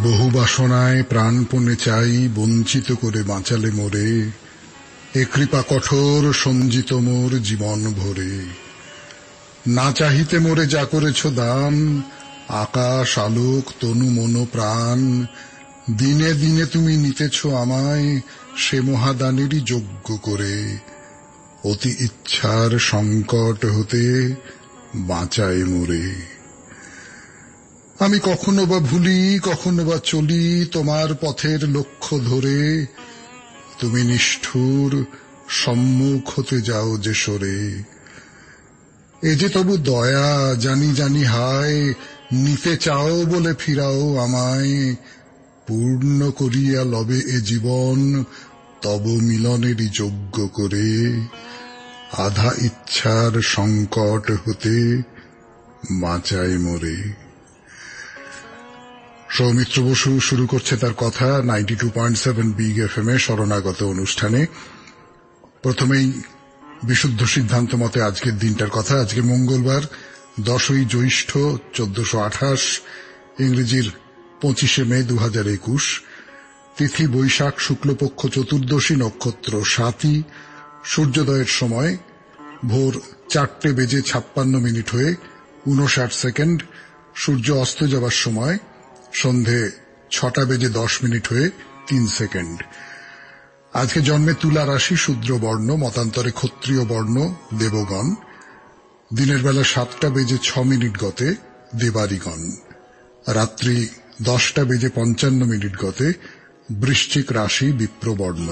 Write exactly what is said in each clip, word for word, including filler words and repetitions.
বহু বাসনায় প্রাণপণে চাই, বঞ্চিত করে বাঁচালে মোরে, এ কৃপা কঠোর সঞ্জিত মোর জীবন ভরে। না চাহিতে মোরে যা করেছ দান, আকাশ আলোক তনু মন প্রাণ, দিনে দিনে তুমি নিতেছ আমায় সে মহাদানেরই যোগ্য করে। অতি ইচ্ছার সংকট হতে বাঁচায় মোরে। আমি কখনো বা ভুলি, কখনো বা চলি তোমার পথের লক্ষ্য ধরে, তুমি নিষ্ঠুর সম্মুখ হতে যাও যে সরে। এ যে তবু দয়া জানি জানি হায়, নিতে চাও বলে ফিরাও আমায়, পূর্ণ করিয়া লবে এ জীবন তব মিলনেরই যোগ্য করে। আধা ইচ্ছার সংকট হতে বাঁচায় মোরে। সৌমিত্র বসু শুরু করছে তার কথা ninety two point seven big F M এ শরণাগত অনুষ্ঠানে। প্রথমেই বিশুদ্ধ সিদ্ধান্ত মতে আজকের দিনটার কথা। আজকে মঙ্গলবার, দশই জ্যৈষ্ঠ চোদ্দশো আঠাশ, ইংরেজির পঁচিশে মে দু হাজার একুশ। তিথি বৈশাখ শুক্লপক্ষ চতুর্দশী, নক্ষত্র স্বাতী, সূর্যোদয়ের সময় ভোর চারটে বেজে ছাপ্পান্ন মিনিট হয়ে উনষাট সেকেন্ড, সূর্য অস্ত যাবার সময় সন্ধে ছটা বেজে দশ মিনিট হয়ে তিন সেকেন্ড। আজকে জন্মে তুলা রাশি, শূদ্র বর্ণ, মতান্তরে ক্ষত্রিয় বর্ণ, দেবগণ। দিনের বেলা সাতটা বেজে ছ মিনিট গতে দেবারিগণ। রাত্রি দশটা বেজে পঞ্চান্ন মিনিট গতে বৃশ্চিক রাশি, বিপ্রবর্ণ।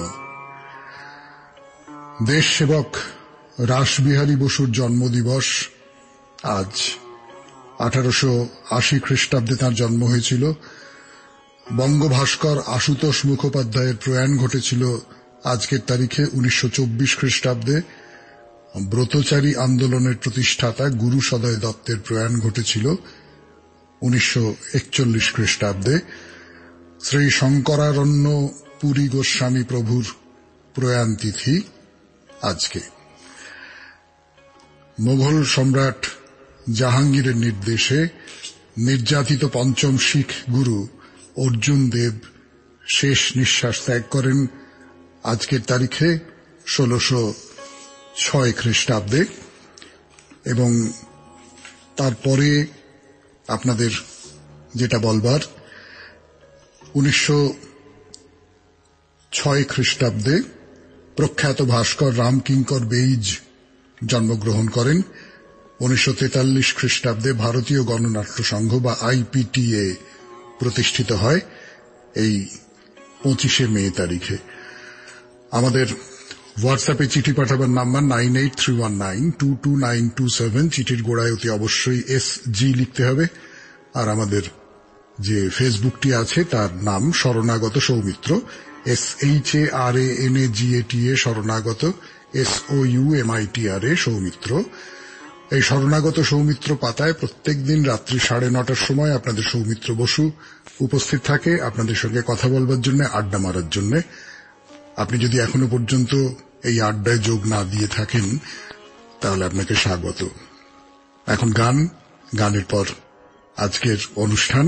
দেশ সেবক রাসবিহারী বসুর জন্মদিবস আজ। আঠারোশো আশি খ্রিস্টাব্দে তাঁর জন্ম হয়েছিল। বঙ্গভাস্কর আশুতোষ মুখোপাধ্যায়ের প্রয়াণ ঘটেছিল আজকের তারিখে উনিশশো চব্বিশ খ্রিস্টাব্দে। ব্রতচারী আন্দোলনের প্রতিষ্ঠাতা গুরু সদয় দত্তের প্রয়াণ ঘটেছিল উনিশশো একচল্লিশ খ্রিস্টাব্দে। শ্রী শঙ্করারণ্য পুরী গোস্বামী প্রভুর প্রয়াণ তিথি আজকে। মোগল সম্রাট জাহাঙ্গীরের নির্দেশে নির্যাতিত পঞ্চম শিখ গুরু অর্জুন দেব শেষ নিঃশ্বাস ত্যাগ করেন আজকের তারিখে ষোলশো ছয় খ্রিস্টাব্দে। এবং তারপরে আপনাদের যেটা বলবার, উনিশশো ছয় খ্রিস্টাব্দে প্রখ্যাত ভাস্কর রামকিঙ্কর বেইজ জন্মগ্রহণ করেন। উনিশশো তেতাল্লিশ খ্রিস্টাব্দে ভারতীয় গণনাট্য সংঘ বা আইপিটিএ প্রতিষ্ঠিত হয় এই পঁচিশে মে তারিখে। আমাদের হোয়াটসঅ্যাপে চিঠি পাঠাবার number nine eight three one nine two two nine two seven. চিঠির গোড়ায় অতি অবশ্যই এস জি লিখতে হবে। আর আমাদের যে ফেসবুকটি আছে তার নাম শরণাগত Soumitra, S H A R A N A G A T A শরণাগত, S O U M I T R A Soumitra. এই শরণাগত সৌমিত্র পাতায় প্রত্যেক দিন রাত্রি সাড়ে নটার সময় আপনাদের সৌমিত্র বসু উপস্থিত থাকে আপনাদের সঙ্গে কথা বলবার জন্য, আড্ডা মারার জন্য। আপনি যদি এখনো পর্যন্ত এই আড্ডায় যোগ না দিয়ে থাকেন তাহলে আপনাকে স্বাগত। এখন গান, গানের পর আজকের অনুষ্ঠান।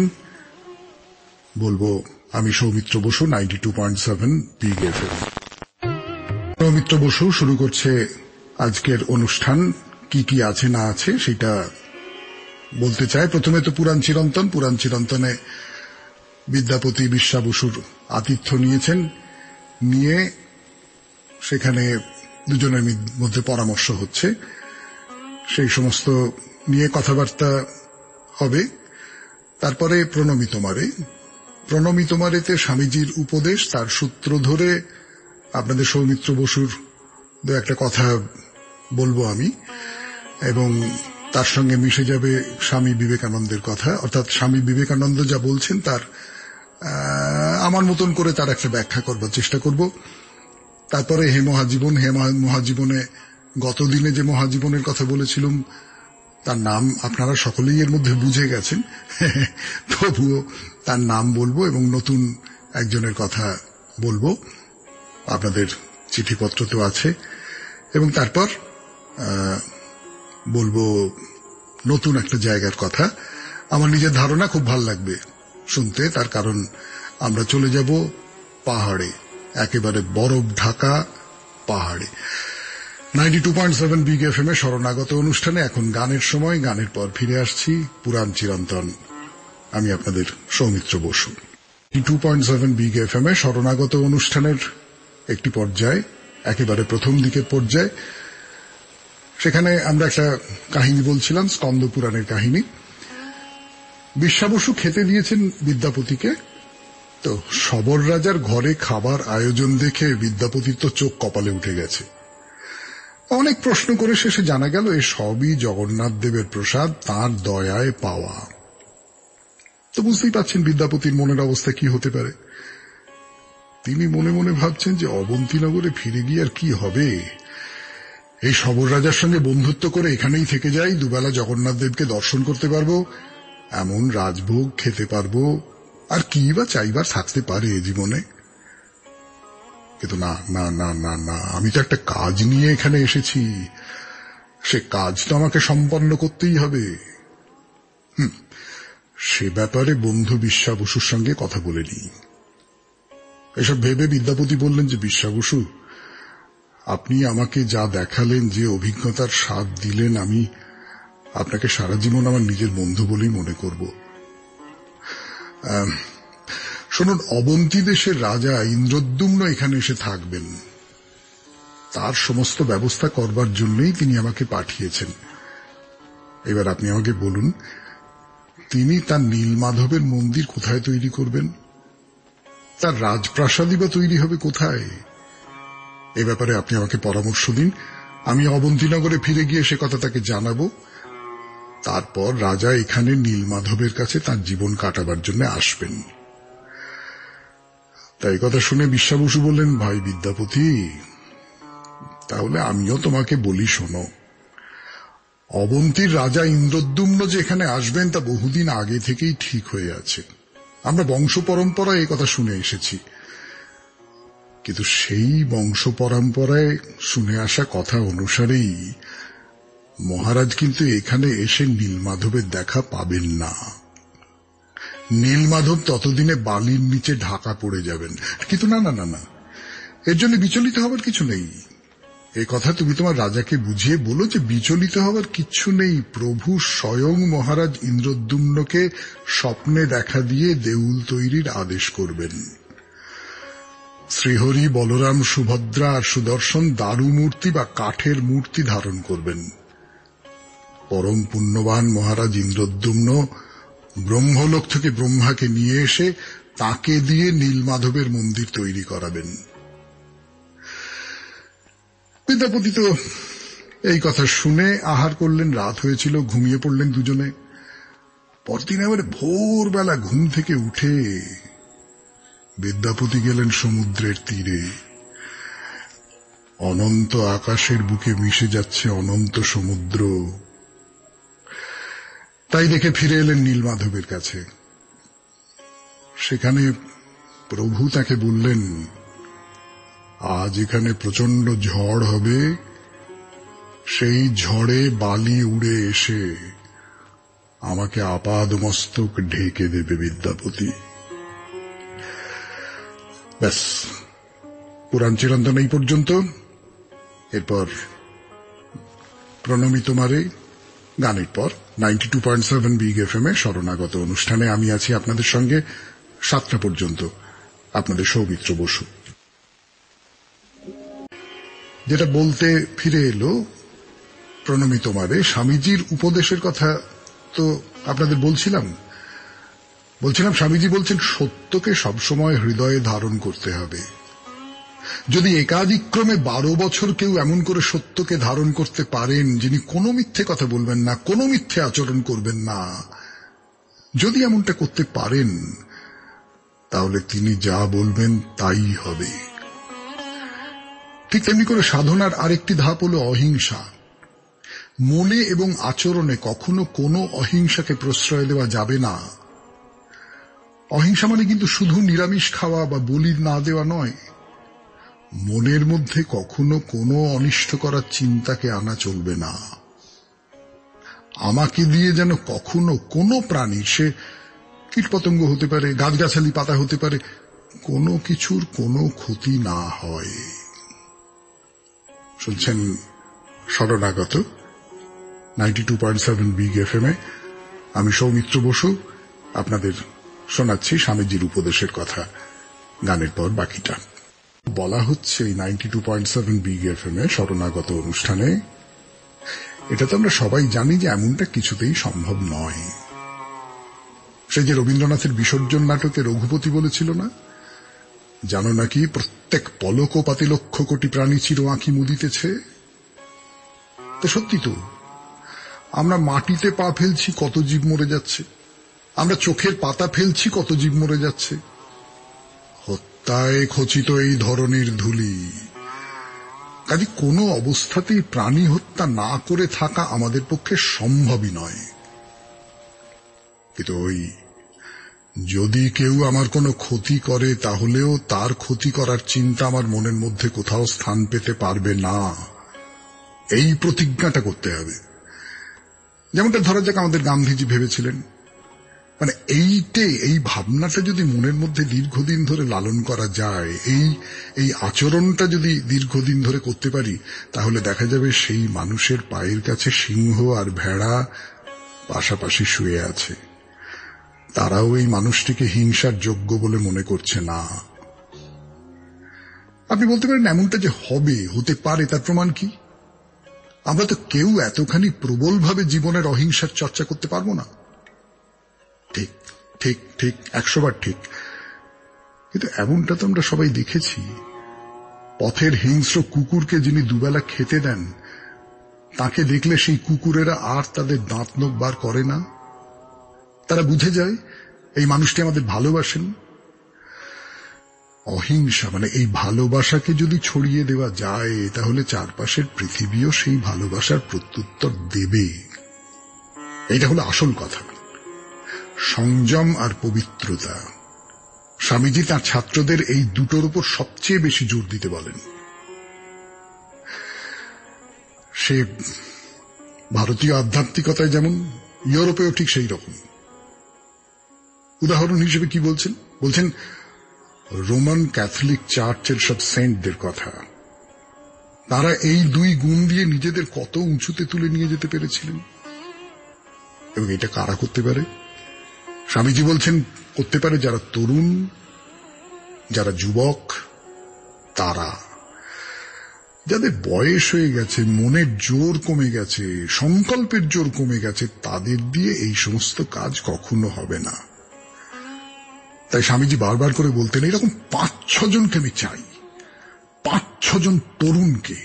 বলবো আমি Soumitra Basu, ninety two point seven big F এম। সৌমিত্র বসু শুরু করছে আজকের অনুষ্ঠান। কি কি আছে না আছে সেটা বলতে চাই। প্রথমে তো পুরাণ চিরন্তন। পুরাণ চিরন্তনে বিদ্যাপতি বিশ্বা বসুর আতিথ্য নিয়েছেন, নিয়ে সেখানে দুজনের মধ্যে পরামর্শ হচ্ছে, সেই সমস্ত নিয়ে কথাবার্তা হবে। তারপরে প্রণমী তোমারে। প্রণমী তোমারেতে স্বামীজির উপদেশ, তার সূত্র ধরে আপনাদের সৌমিত্র বসুর দু একটা কথা বলবো আমি, এবং তার সঙ্গে মিশে যাবে স্বামী বিবেকানন্দের কথা। অর্থাৎ স্বামী বিবেকানন্দ যা বলছেন তার আমার মতন করে তার একটা ব্যাখ্যা করবার চেষ্টা করব। তারপরে হে মহাজীবন। হে মহাজীবনে গতদিনে যে মহাজীবনের কথা বলেছিলাম তার নাম আপনারা সকলেই এর মধ্যে বুঝে গেছেন, তবুও তার নাম বলবো এবং নতুন একজনের কথা বলবো। আপনাদের চিঠিপত্র তো আছে। এবং তারপর বলবো নতুন একটা জায়গার কথা। আমার নিজের ধারণা খুব ভাল লাগবে শুনতে, তার কারণ আমরা চলে যাব পাহাড়ে, একেবারে বরফ ঢাকা পাহাড়ে। Ninety two point seven big F M এ শরণাগত অনুষ্ঠানে এখন গানের সময়। গানের পর ফিরে আসছি পুরাণ চিরন্তন। আমি আপনাদের Soumitra Basu. Two point seven big F M এ শরণাগত অনুষ্ঠানের একটি পর্যায়, একেবারে প্রথম দিকের পর্যায়, সেখানে আমরা একটা কাহিনী বলছিলাম, স্কন্দ পুরাণের কাহিনী। বিশ্বাবসু খেতে দিয়েছেন বিদ্যাপতিকে, তো শবর রাজার ঘরে খাবার আয়োজন দেখে বিদ্যাপতির তো চোখ কপালে উঠে গেছে। অনেক প্রশ্ন করে শেষে জানা গেল এ সবই জগন্নাথ দেবের প্রসাদ, তাঁর দয়ায় পাওয়া। তো বুঝতেই পাচ্ছেন বিদ্যাপতির মনের অবস্থা কি হতে পারে। তিনি মনে মনে ভাবছেন যে অবন্তীনগরে ফিরে গিয়ে আর কি হবে, এই শবর রাজার সঙ্গে বন্ধুত্ব করে এখানেই থেকে যাই, দুবেলা জগন্নাথ দেবকে দর্শন করতে পারবো, এমন রাজভোগ খেতে পারবো, আর কি বা চাইবার থাকতে পারে এ জীবনে। কিন্তু না না না না না, আমি তো একটা কাজ নিয়ে এখানে এসেছি, সে কাজ তো আমাকে সম্পন্ন করতেই হবে। হুম সে ব্যাপারে বন্ধু বিশ্বাবসুর সঙ্গে কথা বলে নি। এসব ভেবে বিদ্যাপতি বললেন যে, বিশ্বাবসু, আপনি আমাকে যা দেখালেন, যে অভিজ্ঞতার স্বাদ দিলেন, আমি আপনাকে সারা জীবন আমার নিজের বন্ধু বলেই মনে করব। শুনুন, অবন্তী দেশের রাজা ইন্দ্রদ্যুম্ন এখানে এসে থাকবেন, তার সমস্ত ব্যবস্থা করবার জন্যই তিনি আমাকে পাঠিয়েছেন। এবার আপনি আমাকে বলুন, তিনি তার নীলমাধবের মন্দির কোথায় তৈরি করবেন, তার রাজপ্রাসাদই বা তৈরি হবে কোথায়? এ ব্যাপারে আপনি আমাকে পরামর্শ দিন। আমি অবন্তীনগরে ফিরে গিয়ে সে কথা তাকে জানাবো। তারপর রাজা এখানে নীলমাধবের কাছে তার জীবন কাটাবার জন্য আসবেন। তাই কথা শুনে বিশ্বাবসু বললেন, ভাই বিদ্যাপতি, তাহলে আমিও তোমাকে বলি, শোনো, অবন্তীর রাজা ইন্দ্রদ্যুম্ন যে এখানে আসবেন তা বহুদিন আগে থেকেই ঠিক হয়ে আছে। আমরা বংশ পরম্পরায় এই কথা শুনে এসেছি, কিন্তু সেই বংশ পরম্পরায় শুনে আসা কথা অনুসারেই মহারাজ কিন্তু এখানে এসে নীলমাধবের দেখা পাবেন না। নীলমাধব ততদিনে বালির নিচে ঢাকা পড়ে যাবেন। কিন্তু না না না না, এর জন্য বিচলিত হবার কিছু নেই। এই কথা তুমি তোমার রাজাকে বুঝিয়ে বলো যে বিচলিত হবার কিচ্ছু নেই। প্রভু স্বয়ং মহারাজ ইন্দ্রদ্যুম্নকে স্বপ্নে দেখা দিয়ে দেউল তৈরির আদেশ করবেন। শ্রীহরি, বলরাম, সুভদ্রা আর সুদর্শন দারু মূর্তি বা কাঠের মূর্তি ধারণ করবেন। পরম পুণ্যবান মহারাজ ইন্দ্রদ্যুম্ন ব্রহ্মলোক থেকে ব্রহ্মাকে নিয়ে এসে তাকে দিয়ে নীলমাধবের মন্দির তৈরি করাবেন। বিদ্যাপতি তো এই কথা শুনে আহার করলেন, রাত হয়েছিল, ঘুমিয়ে পড়লেন দুজনে। পরদিন এবারে ভোরবেলা ঘুম থেকে উঠে বিদ্যাপতি গেলেন সমুদ্রের তীরে। অনন্ত আকাশের বুকে মিশে যাচ্ছে অনন্ত সমুদ্র, তাই দেখে ফিরে এলেন নীলমাধবের কাছে। সেখানে প্রভু তাকে বললেন, আজ এখানে প্রচন্ড ঝড় হবে, সেই ঝড়ে বালি উড়ে এসে আমাকে আপাদমস্তক ঢেকে দেবে বিদ্যাপতি। ব্যাস, পুরাণ চিরন্তন এই পর্যন্ত। এরপর প্রণমী তোমারে গানের পর ninety two point seven big F M এ শরণাগত অনুষ্ঠানে আমি আছি আপনাদের সঙ্গে সাতটা পর্যন্ত। আপনাদের সৌমিত্র বসু। যেটা বলতে ফিরে এলো, প্রণমী তোমারে, স্বামীজির উপদেশের কথা তো আপনাদের বলছিলাম বলছিলাম স্বামীজি বলছেন, সত্যকে সবসময় হৃদয়ে ধারণ করতে হবে। যদি একাদিক্রমে বারো বছর কেউ এমন করে সত্যকে ধারণ করতে পারেন, যিনি কোনো মিথ্যে কথা বলবেন না, কোনো মিথ্যে আচরণ করবেন না, যদি এমনটা করতে পারেন, তাহলে তিনি যা বলবেন তাই হবে। ঠিক তেমনি করে সাধনার আরেকটি ধাপ হল অহিংসা। মনে এবং আচরণে কখনো কোনো অহিংসাকে প্রশ্রয় দেওয়া যাবে না। অহিংসা মানে কিন্তু শুধু নিরামিষ খাওয়া বা বলি না দেওয়া নয়। মনের মধ্যে কখনো কোনো অনিষ্ট করার চিন্তাকে আনা চলবে না। আমাকে দিয়ে যেন কখনো কোনো প্রাণী, সে কীটপতঙ্গ হতে পারে, গাছগাছালি পাতা হতে পারে, কোনো কিছুর কোনো ক্ষতি না হয়। শুনছেন শরণাগত ninety two point seven big F M এ। আমি সৌমিত্র বসু আপনাদের শোনাচ্ছি স্বামীজির উপদেশের কথা। গানের পর বাকিটা বলা হচ্ছে এই ninety two point seven big F M এ শরণাগত অনুষ্ঠানে। এটা তো আমরা সবাই জানি যে এমনটা কিছুতেই সম্ভব নয়। সে যে রবীন্দ্রনাথের বিসর্জন নাটকে রঘুপতি বলেছিল না, জানো নাকি প্রত্যেক পলক পাতে লক্ষ কোটি প্রাণী চির আঁখি মুদিতেছে। তো সত্যি তো, আমরা মাটিতে পা ফেলছি, কত জীব মরে যাচ্ছে। আমরা চোখের পাতা ফেলছি, কত জীব মরে যাচ্ছে। হত্যায় খচিত এই ধরনের ধুলি। কাজে কোনো অবস্থাতেই প্রাণী হত্যা না করে থাকা আমাদের পক্ষে সম্ভবই নয়। কিন্তু ওই যদি কেউ আমার কোনো ক্ষতি করে, তাহলেও তার ক্ষতি করার চিন্তা আমার মনের মধ্যে কোথাও স্থান পেতে পারবে না, এই প্রতিজ্ঞাটা করতে হবে। যেমনটা ধরা যাক আমাদের গান্ধীজি ভেবেছিলেন, মানে এইটে এই ভাবনাটা যদি মনের মধ্যে দীর্ঘদিন ধরে লালন করা যায়, এই এই আচরণটা যদি দীর্ঘদিন ধরে করতে পারি, তাহলে দেখা যাবে সেই মানুষের পায়ের কাছে সিংহ আর ভেড়া পাশাপাশি শুয়ে আছে। তারাও এই মানুষটিকে হিংসার যোগ্য বলে মনে করছে না। আপনি বলতে পারেন এমনটা যে হবে, হতে পারে, তার প্রমাণ কি? আমরা তো কেউ এতখানি প্রবলভাবে জীবনের অহিংসার চর্চা করতে পারবো না। ঠিক ঠিক ঠিক একশো বার ঠিক। কিন্তু এমনটা তো আমরা সবাই দেখেছি। পথের হিংস্র কুকুরকে যিনি দুবেলা খেতে দেন, তাকে দেখলে সেই কুকুরেরা আর তাদের দাঁত নখ বার করে না। তারা বুঝে যায় এই মানুষটি আমাদের ভালোবাসেন। অহিংসা মানে এই ভালোবাসাকে যদি ছড়িয়ে দেওয়া যায়, তাহলে চারপাশের পৃথিবীও সেই ভালোবাসার প্রত্যুত্তর দেবে। এইটা হলো আসল কথা। সংযম আর পবিত্রতা, স্বামীজি তার ছাত্রদের এই দুটোর উপর সবচেয়ে বেশি জোর দিতে বলেন। সে ভারতীয় আধ্যাত্মিকতায় যেমন, ইউরোপেও ঠিক সেই রকম। উদাহরণ হিসেবে কি বলছেন? বলছেন রোমান ক্যাথলিক চার্চের সব সেন্টদের কথা। তারা এই দুই গুণ দিয়ে নিজেদের কত উঁচুতে তুলে নিয়ে যেতে পেরেছিলেন। এবং এটা কারা করতে পারে? স্বামীজি বলছেন করতে পারে যারা তরুণ, যারা যুবক, তারা যাদের বয়স হয়ে গেছে, মনের জোর কমে গেছে, সংকল্পের জোর কমে গেছে, তাদের দিয়ে এই সমস্ত কাজ কখনো হবে না। তাই স্বামীজি বারবার করে বলতেন এরকম পাঁচ ছজনকে আমি চাই, পাঁচ ছজন তরুণকে।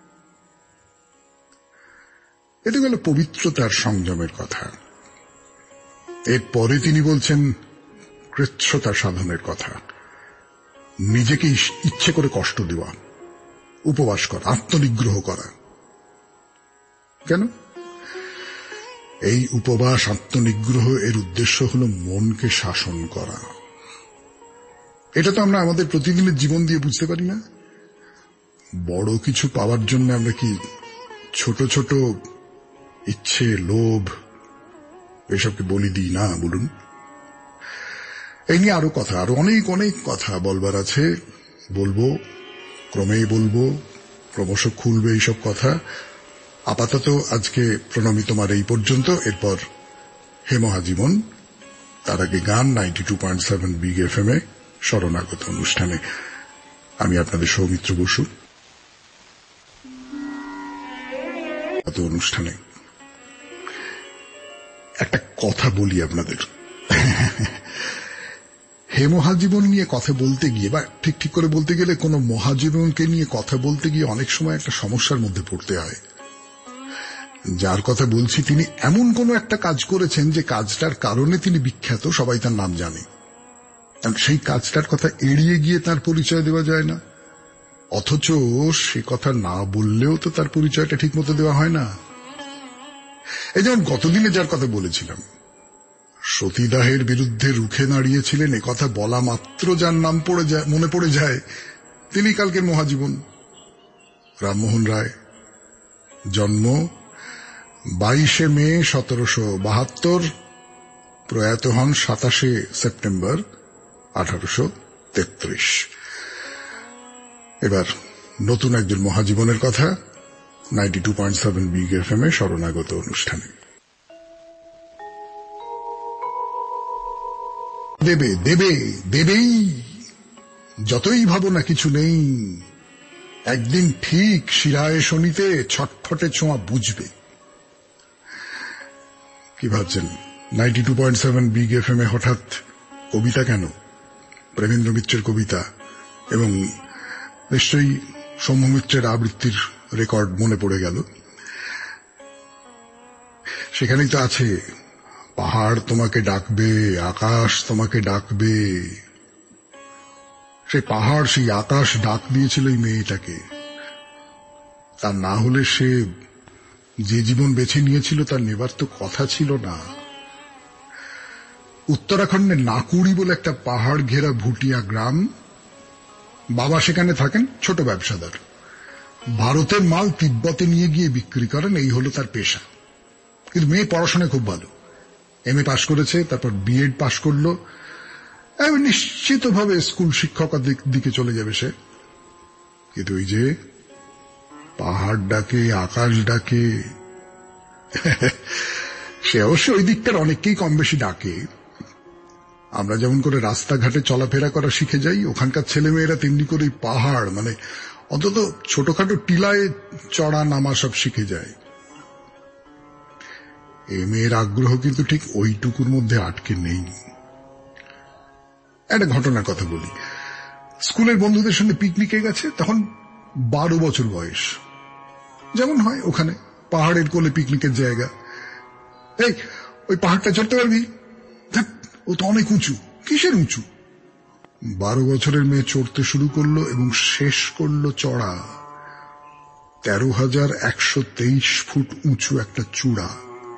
এটা গেল পবিত্রতার সংযমের কথা। এরপরে তিনি বলছেন কৃচ্ছতা সাধনের কথা। নিজেকে ইচ্ছে করে কষ্ট দেওয়া, উপবাস করা, আত্মনিগ্রহ করা। কেন? এই উপবাস, আত্মনিগ্রহ এর উদ্দেশ্য হল মনকে শাসন করা। এটা তো আমরা আমাদের প্রতিদিনের জীবন দিয়ে বুঝতে পারি না। বড় কিছু পাওয়ার জন্য আমরা কি ছোট ছোট ইচ্ছে, লোভ এসবকে বলি দিই না? বলুন। এই নিয়ে আরো কথা, আরো অনেক অনেক কথা বলবার আছে। বলবো, ক্রমেই বলবো, ক্রমশ খুলবে এইসব কথা। আপাতত আজকে প্রণমী তোমার এই পর্যন্ত। এরপর হে মহাজীবন, তার আগে গান ninety two point seven big F M এ শরণাগত অনুষ্ঠানে। আমি আপনাদের সৌমিত্র বসু। অনুষ্ঠানে একটা কথা বলি আপনাদের। হে মহাজীবন নিয়ে কথা বলতে গিয়ে, বা ঠিক ঠিক করে বলতে গেলে কোন মহাজীবনকে নিয়ে কথা বলতে গিয়ে অনেক সময় একটা সমস্যার মধ্যে পড়তে হয়। যার কথা বলছি তিনি এমন কোন একটা কাজ করেছেন যে কাজটার কারণে তিনি বিখ্যাত, সবাই তার নাম জানে। সেই কাজটার কথা এড়িয়ে গিয়ে তার পরিচয় দেওয়া যায় না। অথচ সে কথা না বললেও তো তার পরিচয়টা ঠিক মতো দেওয়া হয় না। এই যেমন গতদিনে যার কথা বলেছিলাম, সতীদাহের বিরুদ্ধে রুখে দাঁড়িয়েছিলেন, এ কথা বলা মাত্র যার নাম পড়ে যায়, মনে পড়ে যায়, তিনি কালকের মহাজীবন রামমোহন রায়। জন্ম বাইশে মে সতেরোশো বাহাত্তর, প্রয়াত হন সাতাশে সেপ্টেম্বর আঠারোশো তেত্রিশ। এবার নতুন একজন মহাজীবনের কথা ninety two point seven big F M এ শরণাগত অনুষ্ঠানে। দেবে দেবে দেবেই, যতই ভাবো না কিছু নেই, একদিন ঠিক শিরায় শনিতে ছটফটে ছোঁয়া বুঝবে। কি ভাবছেন ninety two point seven big F M এ হঠাৎ কবিতা কেন? প্রেমেন্দ্র মিত্রের কবিতা, এবং নিশ্চয়ই সৌম্য মিত্রের আবৃত্তির রেকর্ড মনে পড়ে গেল। সেখানেই তো আছে, পাহাড় তোমাকে ডাকবে, আকাশ তোমাকে ডাকবে। সেই পাহাড় সেই আকাশ ডাক দিয়েছিল এই মেয়েটাকে। তা না হলে সে যে জীবন বেছে নিয়েছিল তার নেবার তো কথা ছিল না। উত্তরাখণ্ডের নাকুড়ি বলে একটা পাহাড় ঘেরা ভুটিয়া গ্রাম। বাবা সেখানে থাকেন, ছোট ব্যবসাদার। ভারতের মাল তিব্বতে নিয়ে গিয়ে বিক্রি করেন, এই হলো তার পেশা। কিন্তু মেয়ে পড়াশোনায় খুব ভালো, এম এ পাশ করেছে, তারপর বিএড পাশ করলো। নিশ্চিতভাবে স্কুল শিক্ষকের দিকে চলে যাবে সে। কিন্তু ওই যে পাহাড় ডাকে, আকাশ ডাকে, সে অবশ্য ওই দিকটার অনেককেই কম বেশি ডাকে। আমরা যেমন করে রাস্তাঘাটে চলাফেরা করা শিখে যাই, ওখানকার ছেলেমেয়েরা তেমনি করে পাহাড়, মানে অন্তত ছোটখাটো টিলায় চড়া নামা সব শিখে যায়। এ মেয়ের আগ্রহ কিন্তু ঠিক ওইটুকুর মধ্যে আটকে নেই। একটা ঘটনার কথা বলি। স্কুলের বন্ধুদের সঙ্গে পিকনিকে গেছে, তখন বারো বছর বয়স। যেমন হয় ওখানে পাহাড়ের কোলে পিকনিকের জায়গা। এই ওই পাহাড়টা চড়তে পারবি? ও তো অনেক উঁচু। কিসের উঁচু? বারো বছরের মেয়ে চড়তে শুরু করলো এবং শেষ করলো চড়া তেরো হাজার একশো তেইশ ফুট উঁচু একটা চূড়া।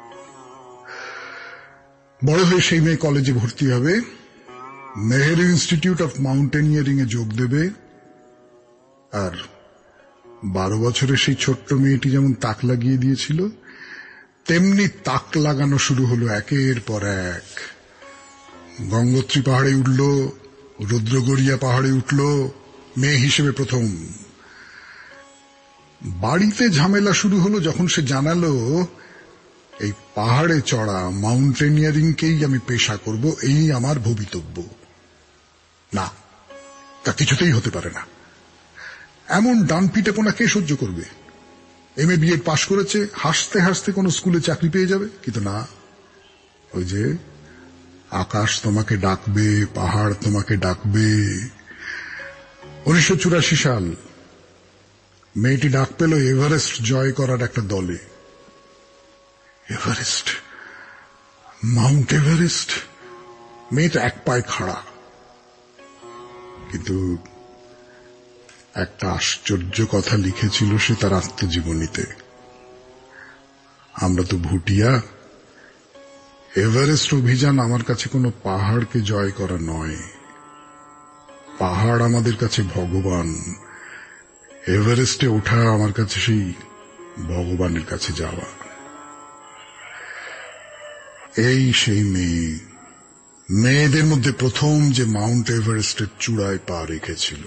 বড় হয়ে সেই মেয়ে কলেজে ভর্তি হবে, নেহেরু ইনস্টিটিউট অফ মাউন্টেনিয়ারিং এ যোগ দেবে। আর বারো বছরের সেই ছোট্ট মেয়েটি যেমন তাক লাগিয়ে দিয়েছিল, তেমনি তাক লাগানো শুরু হলো একের পর এক। গঙ্গোত্রী পাহাড়ে উঠল, রুদ্রগড়িয়া পাহাড়ে উঠল, মেয়ে হিসেবে প্রথম। বাড়িতে ঝামেলা শুরু হলো যখন সে জানালো এই পাহাড়ে চড়া, মাউন্টেনিয়ারিংকেই আমি পেশা করব, এই আমার ভবিতব্য। না, তা কিছুতেই হতে পারে না। এমন ডান পিটেপোনা কে সহ্য করবে? এম এ বিএড পাশ করেছে, হাসতে হাসতে কোন স্কুলে চাকরি পেয়ে যাবে। কিন্তু না, ওই যে আকাশ তোমাকে ডাকবে, পাহাড় তোমাকে ডাকবে। উনিশশো চুরাশি সাল মেয়েটি ডাক পেল এভারেস্ট জয় করার একটা দলে। Everest, Mount Everest. মেয়ে তো এক পায়ে খাড়া। কিন্তু একটা আশ্চর্য কথা লিখেছিল সে তার আত্মজীবনীতে। আমরা তো ভুটিয়া, এভারেস্ট অভিযান আমার কাছে কোনো পাহাড়কে জয় করা নয়। পাহাড় আমাদের কাছে ভগবান, এভারেস্টে ওঠা আমার কাছে সেই ভগবানের কাছে যাওয়া। এই সেই মেয়ে, মেয়েদের মধ্যে প্রথম যে মাউন্ট এভারেস্টের চূড়ায় পা রেখেছিল।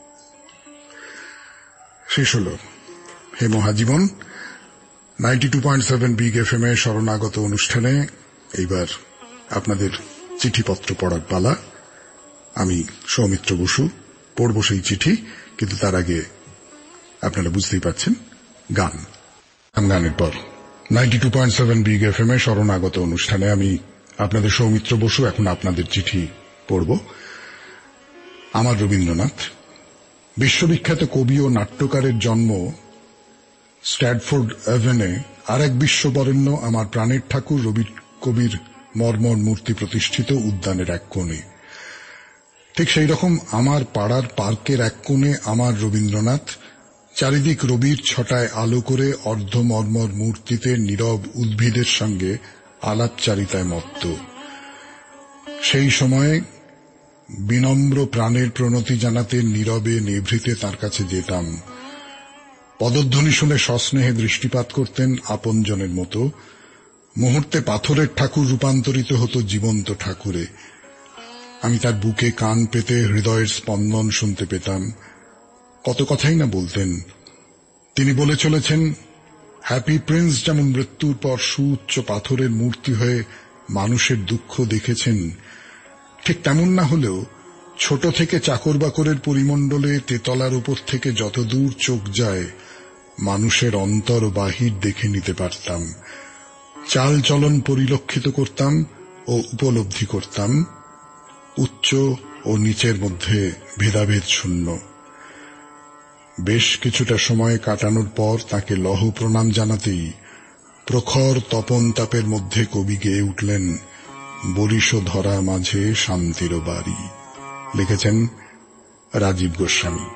শেষ হল হে মহাজীবন ninety two point seven big F M এ শরণাগত অনুষ্ঠানে। এইবার আপনাদের চিঠিপত্র পড়ার পালা। আমি সৌমিত্র বসু পড়ব সেই চিঠি, কিন্তু তার আগে আপনারা বুঝতেই পারছেন গান। গানের পর ninety two point seven big F M এ শরণাগত অনুষ্ঠানে আমি আপনাদের সৌমিত্র বসু এখন আপনাদের চিঠি পড়ব। আমার রবীন্দ্রনাথ, বিশ্ববিখ্যাত কবি ও নাট্যকারের জন্ম স্ট্র্যাডফোর্ড এভেনে আর এক বিশ্ববরেণ্য আমার প্রাণের ঠাকুর রবি কবির মর্মর মূর্তি প্রতিষ্ঠিত উদ্যানের এক কোণে। ঠিক সেই রকম আমার পাড়ার পার্কের এক কোণে আমার রবীন্দ্রনাথ, চারিদিক রবির ছটায় আলো করে অর্ধমর্মর মূর্তিতে নীরব উদ্ভিদের সঙ্গে আলাপচারিতায় মত্ত। সেই সময়ে বিনম্র প্রাণের প্রণতি জানাতে নীরবে নিভৃতে তার কাছে যেতাম। পদধ্বনি শুনে সস্নেহে দৃষ্টিপাত করতেন আপনজনের মতো। মুহূর্তে পাথরের ঠাকুর রূপান্তরিত হতো জীবন্ত ঠাকুরে। আমি তার বুকে কান পেতে হৃদয়ের স্পন্দন শুনতে পেতাম। কত কথাই না বলতেন। তিনি বলে চলেছেন, হ্যাপি প্রিন্স যেমন মৃত্যুর পর সুউচ্চ পাথরের মূর্তি হয়ে মানুষের দুঃখ দেখেছেন, ঠিক তেমন না হলেও ছোট থেকে চাকর বাকরের পরিমণ্ডলে তেতলার উপর থেকে যতদূর চোখ যায় মানুষের অন্তর বাহির দেখে নিতে পারতাম, চাল চলন পরিলক্ষিত করতাম ও উপলব্ধি করতাম, উচ্চ ও নিচের মধ্যে ভেদাভেদ শূন্য। বেশ কিছুটা সময় কাটানোর পর তাকে লহ প্রণাম জানাতেই প্রখর তপন তাপের মধ্যে কবি গেয়ে উঠলেন, বরিশ ধরা মাঝে শান্তির বাড়ি। লিখেছেন রাজীব গোস্বামী।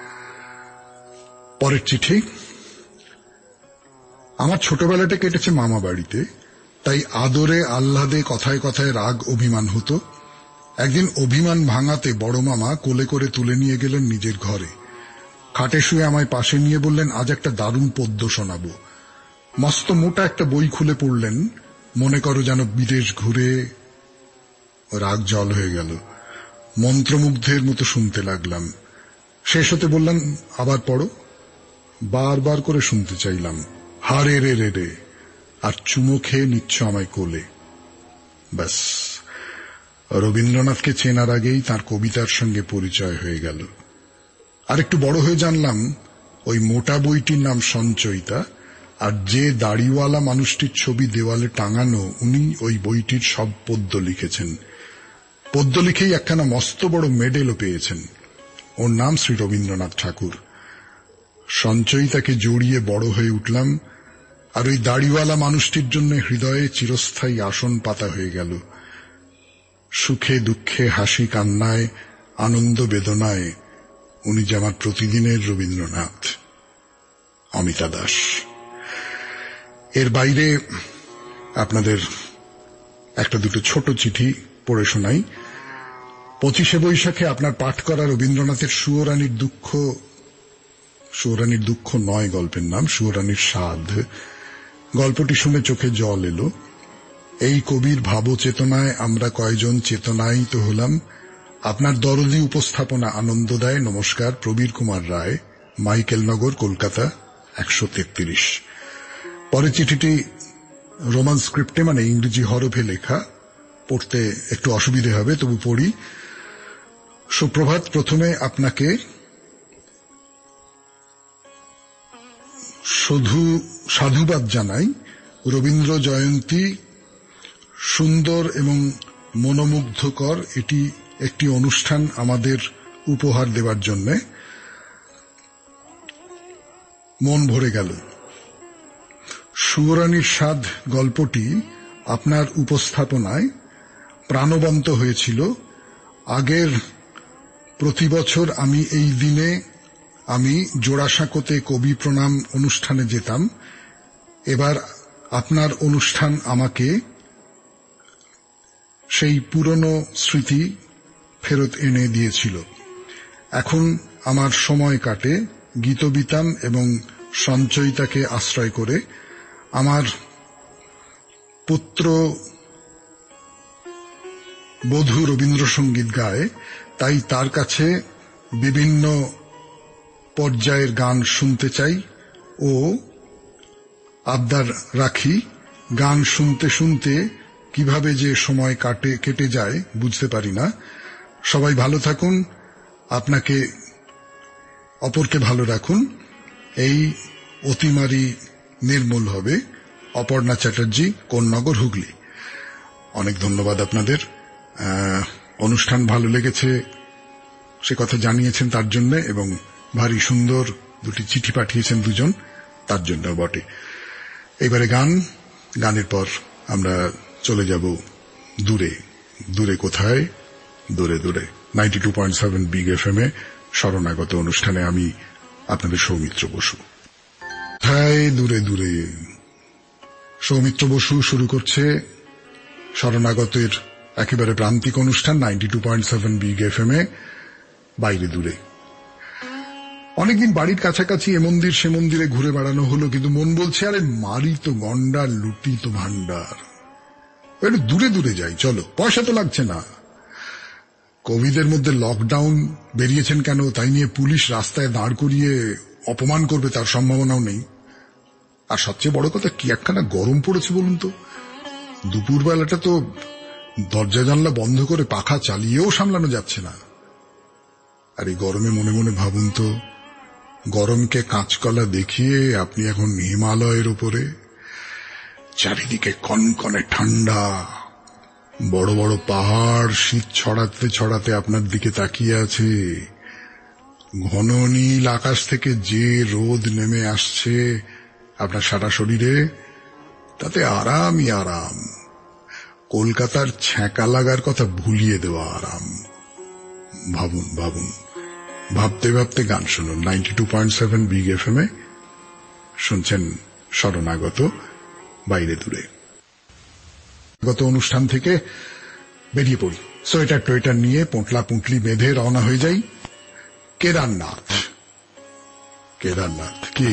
পরের চিঠি। আমার ছোটবেলাটা কেটেছে মামা বাড়িতে, তাই আদরে আহ্লাদে কথায় কথায় রাগ অভিমান হতো। একদিন অভিমান ভাঙাতে বড় মামা কোলে করে তুলে নিয়ে গেলেন নিজের ঘরে। খাটে শুয়ে আমায় পাশে নিয়ে বললেন, আজ একটা দারুণ পদ্য শোনাবো। মস্ত মোটা একটা বই খুলে পড়লেন, মনে করো যেন বিদেশ ঘুরে। রাগ জল হয়ে গেল। মন্ত্রমুগ্ধের মতো শুনতে লাগলাম। শেষ হতে বললাম, আবার পড়ো। বারবার করে শুনতে চাইলাম। হারে রে রে রে, আর চুমো খেয়ে নিচ্ছ আমায় কোলে। ব্যাস, রবীন্দ্রনাথকে চেনার আগেই তার কবিতার সঙ্গে পরিচয় হয়ে গেল। আর একটু বড় হয়ে জানলাম ওই মোটা বইটির নাম সঞ্চয়িতা, আর যে দাড়িওয়ালা মানুষটির ছবি দেওয়ালে টাঙানো উনি ওই বইটির সব পদ্য লিখেছেন। পদ্য লিখেই একখানা মস্ত বড় মেডেলও পেয়েছেন। ওর নাম শ্রী রবীন্দ্রনাথ ঠাকুর। সঞ্চয়িতাকে জড়িয়ে বড় হয়ে উঠলাম, আর ওই দাড়িওয়ালা মানুষটির জন্য হৃদয়ে চিরস্থায়ী আসন পাতা হয়ে গেল। সুখে দুঃখে হাসি কান্নায় আনন্দ বেদনায় উনি যে আমার প্রতিদিনের রবীন্দ্রনাথ। অমিতা দাস। এর বাইরে আপনাদের একটা দুটো ছোট চিঠি পড়ে শোনাই। পঁচিশে বৈশাখে আপনার পাঠ করা রবীন্দ্রনাথের সুয়োরানীর দুঃখ, সুয়োরানীর দুঃখ নয় গল্পের নাম, সুয়োরানীর স্বাদ, গল্পটি শুনে চোখে জল এলো। এই কবির ভাবচেতনায় আমরা কয়জন চেতনায়িত হলাম। আপনার দরদি উপস্থাপনা আনন্দ দেয়। নমস্কার, প্রবীর কুমার রায়, মাইকেলনগর, কলকাতা একশো তেত্রিশ। পরের চিঠিটি রোমান স্ক্রিপ্টে, মানে ইংরেজি হরফে লেখা, পড়তে একটু অসুবিধে হবে, তবু পড়ি। সুপ্রভাত। প্রথমে আপনাকে শুধু সাধুবাদ জানাই। রবীন্দ্র জয়ন্তী সুন্দর এবং মনোমুগ্ধকর এটি একটি অনুষ্ঠান আমাদের উপহার দেওয়ার জন্য মন ভরে গেল। সুয়োরানীর স্বাদ গল্পটি আপনার উপস্থাপনায় প্রাণবন্ত হয়েছিল। আগের প্রতি বছর আমি এই দিনে আমি জোড়াসাঁকোতে কবি প্রণাম অনুষ্ঠানে যেতাম। এবার আপনার অনুষ্ঠান আমাকে সেই পুরনো স্মৃতি ফেরত এনে দিয়েছিল। এখন আমার সময় কাটে গীতবিতান এবং সঞ্চয়িতাকে আশ্রয় করে। আমার পুত্র বধূ রবীন্দ্রসঙ্গীত গায়, তাই তার কাছে বিভিন্ন পর্যায়ের গান শুনতে চাই ও আবদার রাখি। গান শুনতে শুনতে কিভাবে যে সময় কাটে কেটে যায় বুঝতে পারি না। সবাই ভালো থাকুন, আপনাকে অপরকে ভালো রাখুন। এই অতিমারি নির্মূল হবে। অপর্ণা চ্যাটার্জি, কোন্নগর, হুগলি। অনেক ধন্যবাদ আপনাদের। অনুষ্ঠান ভালো লেগেছে সে কথা জানিয়েছেন তার জন্য, এবং ভারী সুন্দর দুটি চিঠি পাঠিয়েছেন দুজন, তার জন্য বটে। এবারে গান। গানের পর আমরা চলে যাব দূরে। দূরে কোথায়? দূরে দূরে। Ninety two point seven big F M এ শরণাগত অনুষ্ঠানে আমি আপনাদের সৌমিত্র বসু। কোথায়? দূরে দূরে। সৌমিত্র বসু শুরু করছে শরণাগতের একেবারে প্রান্তিক অনুষ্ঠান ninety two point seven big F M এ বাইরে দূরে। অনেকদিন বাড়ির কাছাকাছি এ মন্দির সে মন্দিরে ঘুরে বেড়ানো হলো, কিন্তু মন বলছে আরে মারি তো গন্ডার, লুটি তো ভান্ডার, একটু দূরে দূরে যাই, চলো, পয়সা তো লাগছে না। কোভিডের মধ্যে লকডাউন বেরিয়েছেন কেন তাই নিয়ে পুলিশ রাস্তায় দাঁড় করিয়ে অপমান করবে তার সম্ভাবনাও নেই। আর সবচেয়ে বড় কথা, কি একখানা গরম পড়েছে বলুন তো। দুপুরবেলাটা তো দরজা জানলা বন্ধ করে পাখা চালিয়েও সামলানো যাচ্ছে না। আর এই গরমে মনে মনে ভাবুন তো, গরমকে কাঁচকলা দেখিয়ে আপনি এখন হিমালয়ের উপরে, চারিদিকে কনকনে ঠান্ডা, বড় বড় পাহাড় শীত ছড়াতে ছড়াতে আপনার দিকে তাকিয়ে আছে, ঘন নীল আকাশ থেকে যে রোদ নেমে আসছে আপনার সারা শরীরে, তাতে আরামই আরাম, কলকাতার ছ্যাঁকা লাগার কথা ভুলিয়ে দেওয়া আরাম। ভাবুন ভাবুন, ভাবতে ভাবতে গান শুনুন। Ninety two point seven big F M এ শুনছেন শরণাগত বাইরে দূরে। গত অনুষ্ঠান থেকে বেরিয়ে পড়ি, সোয়েটার টোয়েটার নিয়ে পোঁটলা পুঁটলি বেঁধে রওনা হয়ে যাই কেদারনাথ। কেদারনাথ কি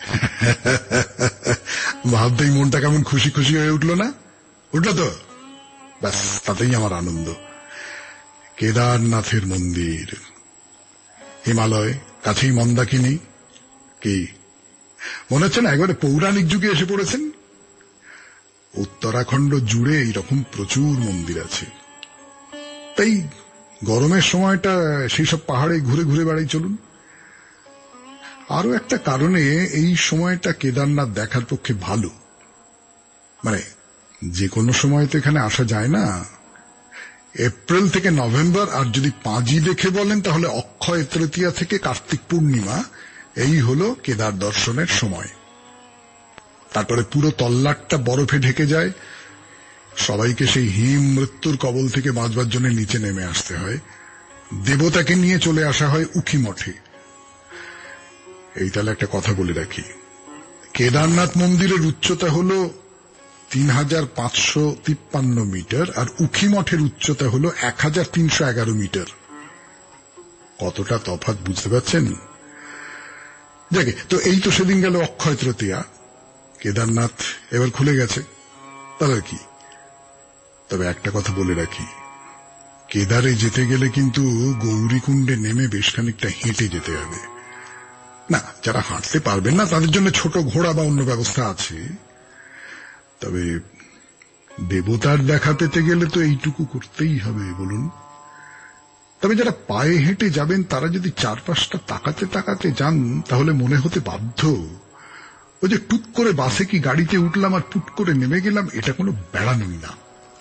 ভাবতেই মনটা কেমন খুশি খুশি হয়ে উঠলো না? উঠলো তো, ব্যাস তাতেই আমার আনন্দ। কেদারনাথের মন্দির, হিমালয়, কাছেই মন্দাকিনী। কি মনে হচ্ছে না একবারে পৌরাণিক যুগে এসে পড়েছেন? উত্তরাখণ্ড জুড়ে এইরকম প্রচুর মন্দির আছে, তাই গরমের সময়টা সেই সব পাহাড়ে ঘুরে ঘুরে বেড়াই চলুন। আরো একটা কারণে এই সময়টা কেদারনাথ দেখার পক্ষে ভালো, মানে যে কোনো সময় তো এখানে আসা যায় না। এপ্রিল থেকে নভেম্বর, আর যদি পাঁজি দেখে বলেন তাহলে অক্ষয় তৃতীয়া থেকে কার্তিক পূর্ণিমা, এই হলো কেদার দর্শনের সময়। তারপরে পুরো তল্লাটটা বরফে ঢেকে যায়, সবাইকে সেই হিম মৃত্যুর কবল থেকে বাঁচবার জন্য নিচে নেমে আসতে হয়। দেবতাকে নিয়ে চলে আসা হয় উখি মঠে। এই তাহলে একটা কথা বলে রাখি, কেদারনাথ মন্দিরের উচ্চতা হল তিন হাজার পাঁচশো তিপ্পান্ন মিটার, আর উখি মঠের উচ্চতা হল এক হাজার তিনশো এগারো মিটার। কতটা তফাৎ বুঝতে পারছেন? দেখে তো, এই তো সেদিন গেল অক্ষয় তৃতীয়া, কেদারনাথ এবার খুলে গেছে, তাহলে কি। তবে একটা কথা বলে রাখি, কেদারে যেতে গেলে কিন্তু গৌরীকুণ্ডে নেমে বেশ খানিকটা হেঁটে যেতে হবে। না, যারা হাঁটতে পারবেন না তাদের জন্য ছোট ঘোড়া বা অন্য ব্যবস্থা আছে। তবে দেবতার দেখা পেতে গেলে তো এইটুকু করতেই হবে বলুন। তবে যারা পায়ে হেঁটে যাবেন তারা যদি চারপাশটা তাকাতে তাকাতে যান তাহলে মনে হতে বাধ্য, ওই যে টুক করে বাসে কি গাড়িতে উঠলাম আর পুট করে নেমে গেলাম, এটা কোনো বেড়ানোই না।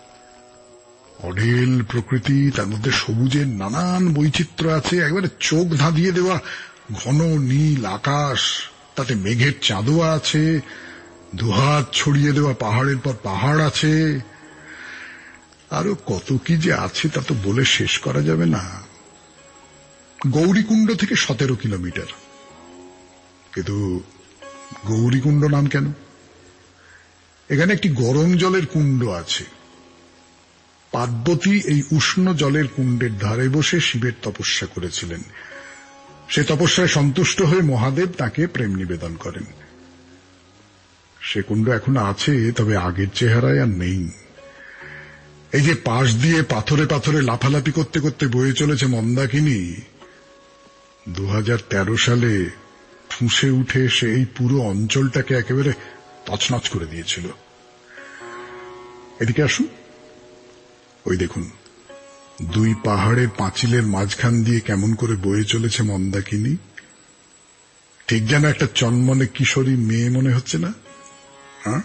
অঢেল প্রকৃতি, তার মধ্যে সবুজের নানান বৈচিত্র্য আছে, একবারে চোখ ধাঁধিয়ে দেওয়া ঘন নীল আকাশ, তাতে মেঘের চাঁদোয়া আছে, দুহাত ছড়িয়ে দেওয়া পাহাড়ের পর পাহাড় আছে, আরো কত কি যে আছে তা তো বলে শেষ করা যাবে না। গৌরীকুণ্ড থেকে সতেরো কিলোমিটার, কিন্তু গৌরীকুণ্ড নাম কেন? এখানে একটি গরম জলের কুণ্ড আছে। পার্বতী এই উষ্ণ জলের কুণ্ডের ধারে বসে শিবের তপস্যা করেছিলেন। সে তপস্যায় সন্তুষ্ট হয়ে মহাদেব তাকে প্রেম নিবেদন করেন। সে কুণ্ড এখন আছে, তবে আগের চেহারায় আর নেই। এই যে পাশ দিয়ে পাথরে পাথরে লাফালাফি করতে করতে বয়ে চলেছে মন্দাকিনী, দু হাজার তেরো সালে ফুঁসে উঠে সে এই পুরো অঞ্চলটাকে একেবারে তছনছ করে দিয়েছিল। এদিকে আসুন, ওই দেখুন দুই পাহাড়ের পাঁচিলের মাঝখান দিয়ে কেমন করে বয়ে চলেছে মন্দাকিনী, ঠিক যেন একটা চনমনে কিশোরী মেয়ে মনে হচ্ছে না? হ্যাঁ,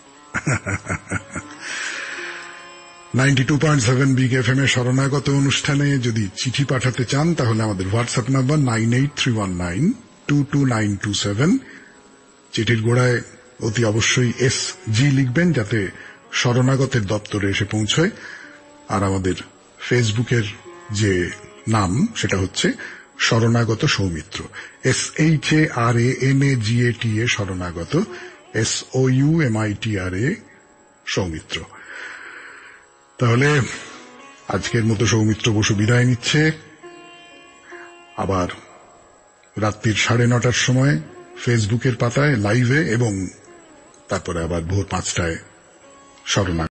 ninety two point seven big F M এ শরণাগত অনুষ্ঠানে যদি চিঠি পাঠাতে চান তাহলে আমাদের WhatsApp number nine eight three one nine two two nine two seven. চিঠির গোড়ায় অতি অবশ্যই এস জি লিখবেন যাতে শরণাগতের দপ্তরে এসে পৌঁছয়। আর আমাদের ফেসবুকের যে নাম সেটা হচ্ছে Sharanagata Soumitra, S H A R A N A G A T A শরণাগত, S O U M I T R A Soumitra. তাহলে আজকের মতো সৌমিত্র বসু বিদায় নিচ্ছে। আবার রাত্রির সাড়ে নটার সময় ফেসবুকের পাতায় লাইভে এবং তারপরে আবার ভোর পাঁচটায় স্মরণাঙ্গ